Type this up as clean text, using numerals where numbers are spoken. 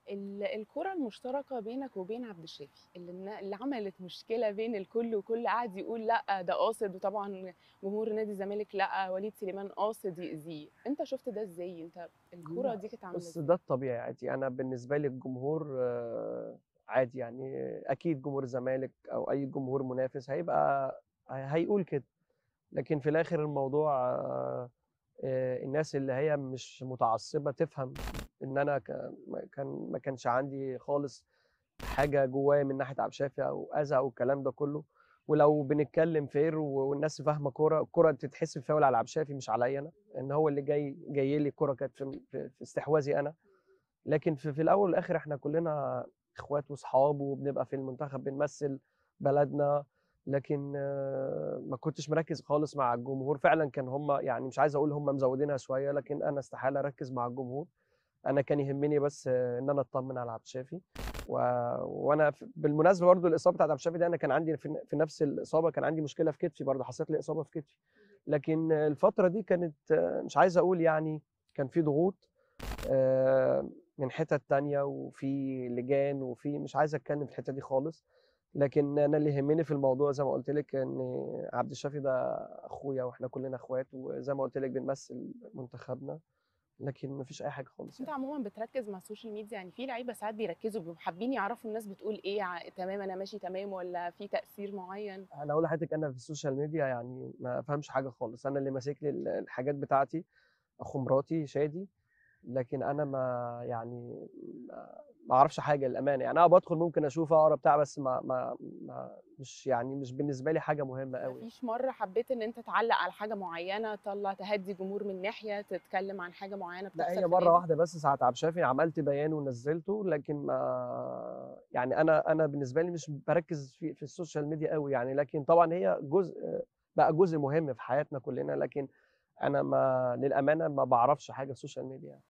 الكرة المشتركة بينك وبين عبد الشافي اللي عملت مشكلة بين الكل وكل قاعد يقول لا ده قاصد، وطبعا جمهور نادي الزمالك لا وليد سليمان قاصد يأذيه. انت شفت ده ازاي؟ انت الكرة لا، دي كانت عاملة بس ازاي؟ ده الطبيعي عادي. انا بالنسبه لي الجمهور عادي يعني. اكيد جمهور الزمالك او اي جمهور منافس هيبقى هيقول كده. لكن في الاخر الموضوع الناس اللي هي مش متعصبه تفهم ان انا ما كانش عندي خالص حاجه جوايا من ناحيه عبد الشافي او اذى او الكلام ده كله. ولو بنتكلم فير والناس فاهمه كوره، الكوره تتحسب فاول على عبد الشافي مش عليا انا، ان هو اللي جاي لي الكوره كانت في استحواذي انا. لكن في الاول والاخر احنا كلنا اخوات واصحاب وبنبقى في المنتخب بنمثل بلدنا. لكن ما كنتش مركز خالص مع الجمهور. فعلا كان هم يعني مش عايز اقول هم مزودينها شويه، لكن انا استحاله اركز مع الجمهور. انا كان يهمني بس ان انا اطمن على عبد الشافي. و... وانا بالمناسبه برضو الاصابه بتاعت عبد الشافي دي انا كان عندي في نفس الاصابه كان عندي مشكله في كتفي برضو، حصلت لي اصابه في كتفي. لكن الفتره دي كانت مش عايز اقول يعني كان في ضغوط من حتت تانية وفي لجان وفي مش عايز اتكلم في الحته دي خالص. لكن انا اللي يهمني في الموضوع زي ما قلت لك ان عبد الشافي ده اخويا واحنا كلنا اخوات، وزي ما قلت لك بنمثل منتخبنا. لكن مفيش اي حاجه خالص انت يعني. عموما بتركز مع السوشيال ميديا؟ يعني في لعيبة ساعات بيركزوا بيبقوا حابين يعرفوا الناس بتقول ايه، تمام انا ماشي تمام، ولا في تأثير معين؟ انا اقول لحضرتك انا في السوشيال ميديا يعني ما فهمش حاجه خالص. انا اللي ماسك لي الحاجات بتاعتي اخو مراتي شادي. لكن انا ما يعني ما اعرفش حاجه للامانه يعني. انا بدخل ممكن اشوف اقرا بتاع بس مش يعني مش بالنسبه لي حاجه مهمه قوي يعني. مفيش مرة حبيت ان انت تعلق على حاجة معينة، تطلع تهدي جمهور من ناحية، تتكلم عن حاجة معينة لا، بتحصل هي في مره النادي؟ واحده بس ساعه عبد الشافي عملت بيان ونزلته. لكن ما يعني انا بالنسبه لي مش بركز في السوشيال ميديا قوي يعني. لكن طبعا هي بقى جزء مهم في حياتنا كلنا. لكن انا ما للامانه ما بعرفش حاجه في السوشيال ميديا يعني.